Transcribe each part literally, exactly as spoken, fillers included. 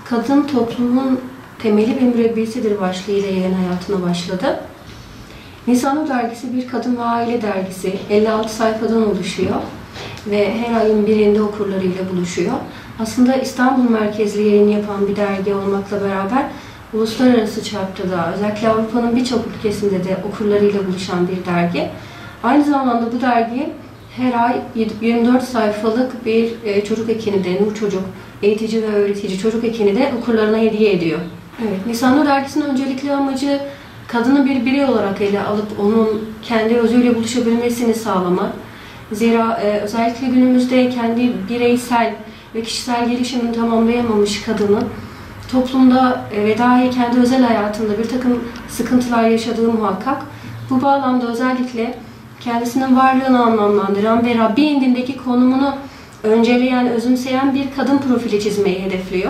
Kadın toplumun temeli ve mürebbiyesidir başlığıyla yayın hayatına başladı. Nisan dergisi bir kadın ve aile dergisi. elli altı sayfadan oluşuyor ve her ayın birinde okurlarıyla buluşuyor. Aslında İstanbul merkezli yayın yapan bir dergi olmakla beraber uluslararası çapta da özellikle Avrupa'nın birçok ülkesinde de okurlarıyla buluşan bir dergi. Aynı zamanda bu dergi her ay yirmi dört sayfalık bir çocuk ekini de, Nur Çocuk, eğitici ve öğretici çocuk ekini de okurlarına hediye ediyor. Evet, Nisan Nur dergisinin öncelikli amacı kadını bir birey olarak ele alıp onun kendi özüyle buluşabilmesini sağlamak. Zira e, özellikle günümüzde kendi bireysel ve kişisel gelişimini tamamlayamamış kadının toplumda e, ve dahi kendi özel hayatında bir takım sıkıntılar yaşadığı muhakkak. Bu bağlamda özellikle kendisinin varlığını anlamlandıran ve Rabbi indindeki konumunu önceleyen, özümseyen bir kadın profili çizmeyi hedefliyor.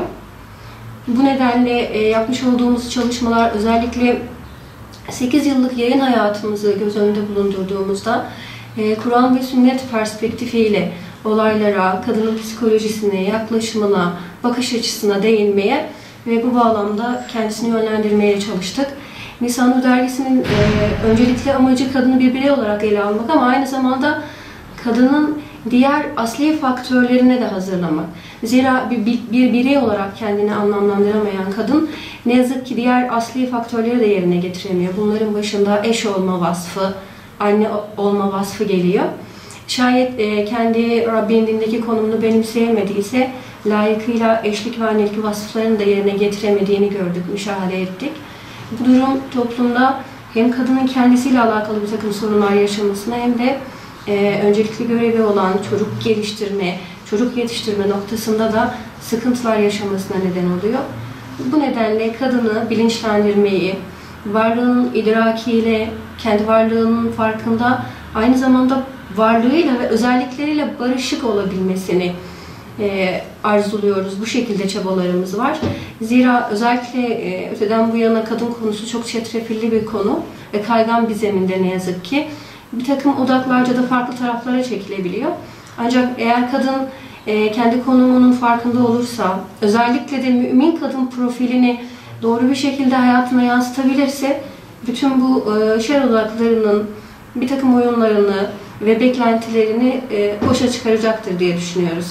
Bu nedenle e, yapmış olduğumuz çalışmalar özellikle sekiz yıllık yayın hayatımızı göz önünde bulundurduğumuzda e, Kur'an ve sünnet perspektifiyle olaylara, kadının psikolojisine, yaklaşımına, bakış açısına değinmeye ve bu bağlamda kendisini yönlendirmeye çalıştık. Nisan Nur dergisinin e, öncelikli amacı kadını bir birey olarak ele almak ama aynı zamanda kadının diğer asli faktörlerine de hazırlamak. Zira bir, bir, bir birey olarak kendini anlamlandıramayan kadın ne yazık ki diğer asli faktörleri de yerine getiremiyor. Bunların başında eş olma vasfı, anne olma vasfı geliyor. Şayet e, kendi Rabbi indindeki konumunu benimseyemediyse layıkıyla eşlik ve annelik vasıflarını da yerine getiremediğini gördük, müşahede ettik. Bu durum toplumda hem kadının kendisiyle alakalı bir takım sorunlar yaşamasına hem de e, öncelikli görevi olan çocuk geliştirme, çocuk yetiştirme noktasında da sıkıntılar yaşamasına neden oluyor. Bu nedenle kadını bilinçlendirmeyi, varlığının idrakiyle, kendi varlığının farkında, aynı zamanda varlığıyla ve özellikleriyle barışık olabilmesini e, arzuluyoruz. Bu şekilde çabalarımız var. Zira özellikle e, öteden bu yana kadın konusu çok çetrefilli bir konu ve kaygan bir zeminde ne yazık ki. Bir takım odaklarca da farklı taraflara çekilebiliyor. Ancak eğer kadın e, kendi konumunun farkında olursa, özellikle de mümin kadın profilini doğru bir şekilde hayatına yansıtabilirse, bütün bu e, şer odaklarının bir takım oyunlarını ve beklentilerini e, boşa çıkaracaktır diye düşünüyoruz.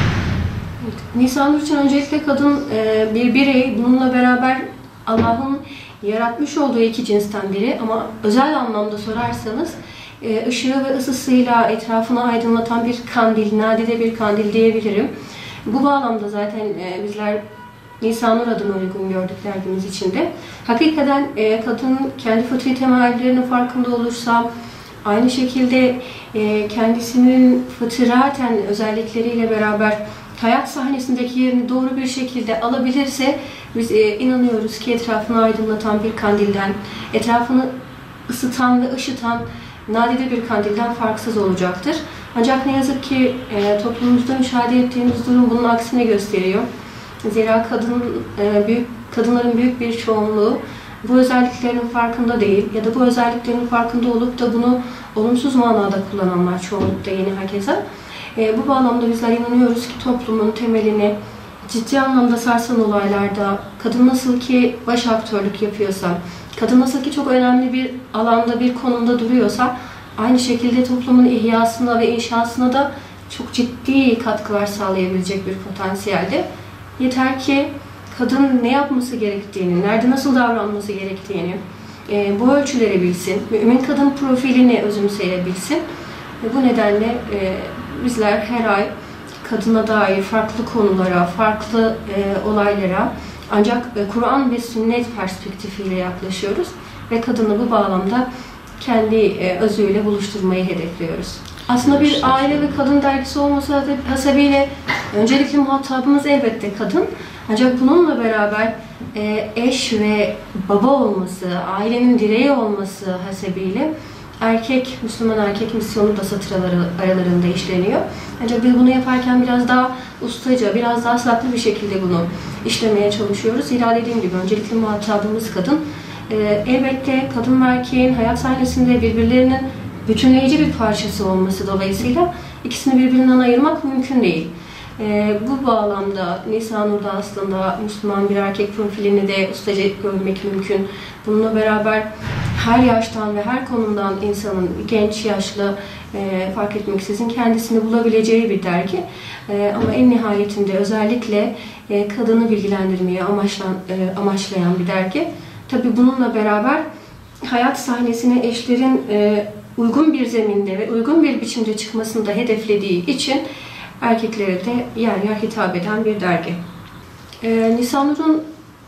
Nisan Nur için öncelikle kadın e, bir birey, bununla beraber Allah'ın yaratmış olduğu iki cinsten biri ama özel anlamda sorarsanız e, ışığı ve ısısıyla etrafını aydınlatan bir kandil, nadide bir kandil diyebilirim. Bu bağlamda zaten e, bizler Nisan Nur adını uygun gördük dergimiz içinde. Hakikaten e, kadın kendi fıtri temellerinin farkında olursa, aynı şekilde e, kendisinin fıtraten özellikleriyle beraber hayat sahnesindeki yerini doğru bir şekilde alabilirse biz e, inanıyoruz ki etrafını aydınlatan bir kandilden, etrafını ısıtan ve ışıtan nadide bir kandilden farksız olacaktır. Ancak ne yazık ki e, toplumumuzda müşahede ettiğimiz durum bunun aksine gösteriyor. Zira kadın, e, büyük, kadınların büyük bir çoğunluğu bu özelliklerinin farkında değil ya da bu özelliklerin farkında olup da bunu olumsuz manada kullananlar çoğunlukta yeni herkese. E, bu bağlamda bizler inanıyoruz ki toplumun temelini ciddi anlamda sarsan olaylarda kadın nasıl ki baş aktörlük yapıyorsa, kadın nasıl ki çok önemli bir alanda, bir konumda duruyorsa, aynı şekilde toplumun ihyasına ve inşasına da çok ciddi katkılar sağlayabilecek bir potansiyelde. Yeter ki kadın ne yapması gerektiğini, nerede nasıl davranması gerektiğini, e, bu ölçüleri bilsin, mümin kadın profilini özümseyebilsin. E, bu nedenle e, bizler her ay kadına dair farklı konulara, farklı e, olaylara ancak e, Kur'an ve sünnet perspektifiyle yaklaşıyoruz ve kadını bu bağlamda kendi e, özüyle buluşturmayı hedefliyoruz. Aslında bir aile ve kadın dergisi olması hasebiyle öncelikle muhatabımız elbette kadın. Ancak bununla beraber e, eş ve baba olması, ailenin direği olması hasebiyle erkek, Müslüman erkek misyonu da satır aralarında işleniyor. Ancak biz bunu yaparken biraz daha ustaca, biraz daha saklı bir şekilde bunu işlemeye çalışıyoruz. Zira dediğim gibi öncelikle muhatabımız kadın. E, elbette kadın ve erkeğin hayat sahnesinde birbirlerinin bütünleyici bir parçası olması dolayısıyla ikisini birbirinden ayırmak mümkün değil. E, bu bağlamda Nisanur'da aslında Müslüman bir erkek profilini de ustaca görmek mümkün. Bununla beraber her yaştan ve her konumdan insanın, genç, yaşlı e, fark etmeksizin kendisini bulabileceği bir dergi. E, ama en nihayetinde özellikle e, kadını bilgilendirmeyi amaçlan, e, amaçlayan bir dergi. Tabii bununla beraber hayat sahnesine eşlerin e, uygun bir zeminde ve uygun bir biçimde çıkmasını da hedeflediği için erkeklere de yer yer hitap eden bir dergi. E, Nisanur'un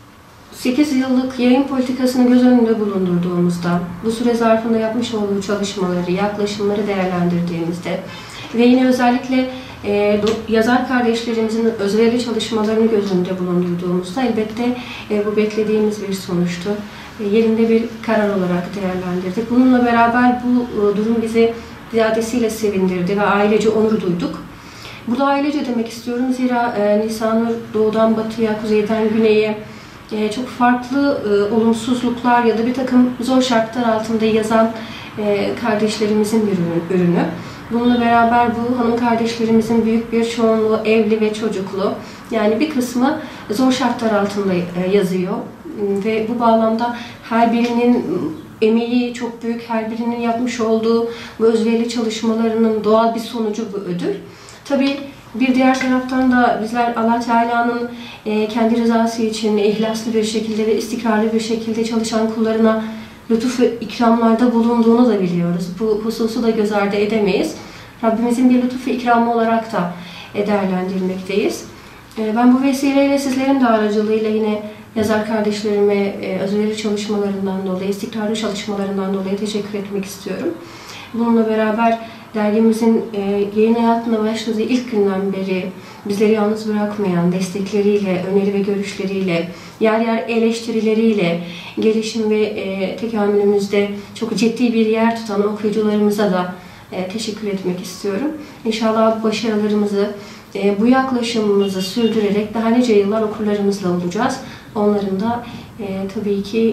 sekiz yıllık yayın politikasını göz önünde bulundurduğumuzda, bu süre zarfında yapmış olduğu çalışmaları, yaklaşımları değerlendirdiğimizde ve yine özellikle e, yazar kardeşlerimizin özverili çalışmalarını göz önünde bulundurduğumuzda elbette e, bu beklediğimiz bir sonuçtu. E, yerinde bir karar olarak değerlendirdik. Bununla beraber bu e, durum bizi ziyadesiyle sevindirdi ve ailece onur duyduk. Burada ailece demek istiyorum zira e, Nisanur doğudan batıya, kuzeyden güneye e, çok farklı e, olumsuzluklar ya da bir takım zor şartlar altında yazan e, kardeşlerimizin bir ürünü. Bununla beraber bu hanım kardeşlerimizin büyük bir çoğunluğu evli ve çocuklu. Yani bir kısmı zor şartlar altında e, yazıyor ve bu bağlamda her birinin emeği çok büyük, her birinin yapmış olduğu bu özverili çalışmalarının doğal bir sonucu bu ödül. Tabii bir diğer taraftan da bizler Allah Teala'nın e, kendi rızası için ihlaslı bir şekilde ve istikrarlı bir şekilde çalışan kullarına lütuf ve ikramlarda bulunduğunu da biliyoruz. Bu hususu da göz ardı edemeyiz. Rabbimizin bir lütuf ve ikramı olarak da e, değerlendirmekteyiz. E, ben bu vesileyle sizlerin de aracılığıyla yine yazar kardeşlerime e, özverili çalışmalarından dolayı, istikrarlı çalışmalarından dolayı teşekkür etmek istiyorum. Bununla beraber dergimizin e, yayın hayatına başladığı ilk günden beri bizleri yalnız bırakmayan destekleriyle, öneri ve görüşleriyle, yer yer eleştirileriyle, gelişim ve e, tekamülümüzde çok ciddi bir yer tutan okuyucularımıza da e, teşekkür etmek istiyorum. İnşallah başarılarımızı, e, bu yaklaşımımızı sürdürerek daha nice yıllar okurlarımızla olacağız. Onların da e, tabii ki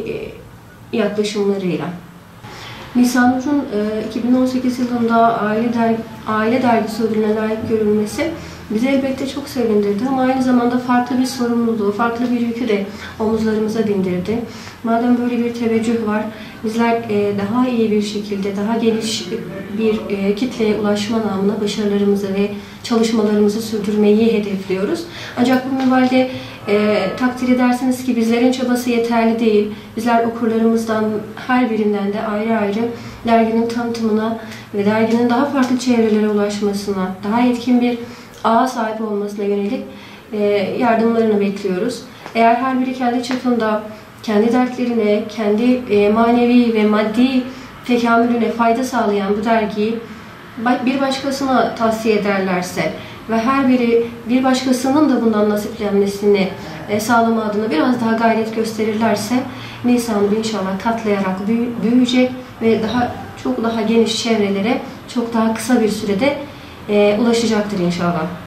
e, yaklaşımlarıyla. Nisanur'un iki bin on sekiz yılında Aile, Dergi, Aile Dergisi ödülüne layık görülmesi bizi elbette çok sevindirdi ama aynı zamanda farklı bir sorumluluğu, farklı bir yükü de omuzlarımıza bindirdi. Madem böyle bir teveccüh var, bizler daha iyi bir şekilde, daha geniş bir kitleye ulaşma namına başarılarımızı ve çalışmalarımızı sürdürmeyi hedefliyoruz. Ancak bu minvalde e, takdir edersiniz ki bizlerin çabası yeterli değil. Bizler okurlarımızdan her birinden de ayrı ayrı derginin tanıtımına ve derginin daha farklı çevrelere ulaşmasına, daha etkin bir ağa sahip olmasına yönelik e, yardımlarını bekliyoruz. Eğer her biri kendi çapında, kendi dertlerine, kendi e, manevi ve maddi tekamülüne fayda sağlayan bu dergiyi bir başkasına tavsiye ederlerse ve her biri bir başkasının da bundan nasiplenmesini e, sağlama adına biraz daha gayret gösterirlerse Nisanur inşallah katlayarak büyüyecek ve daha çok daha geniş çevrelere çok daha kısa bir sürede e, ulaşacaktır inşallah.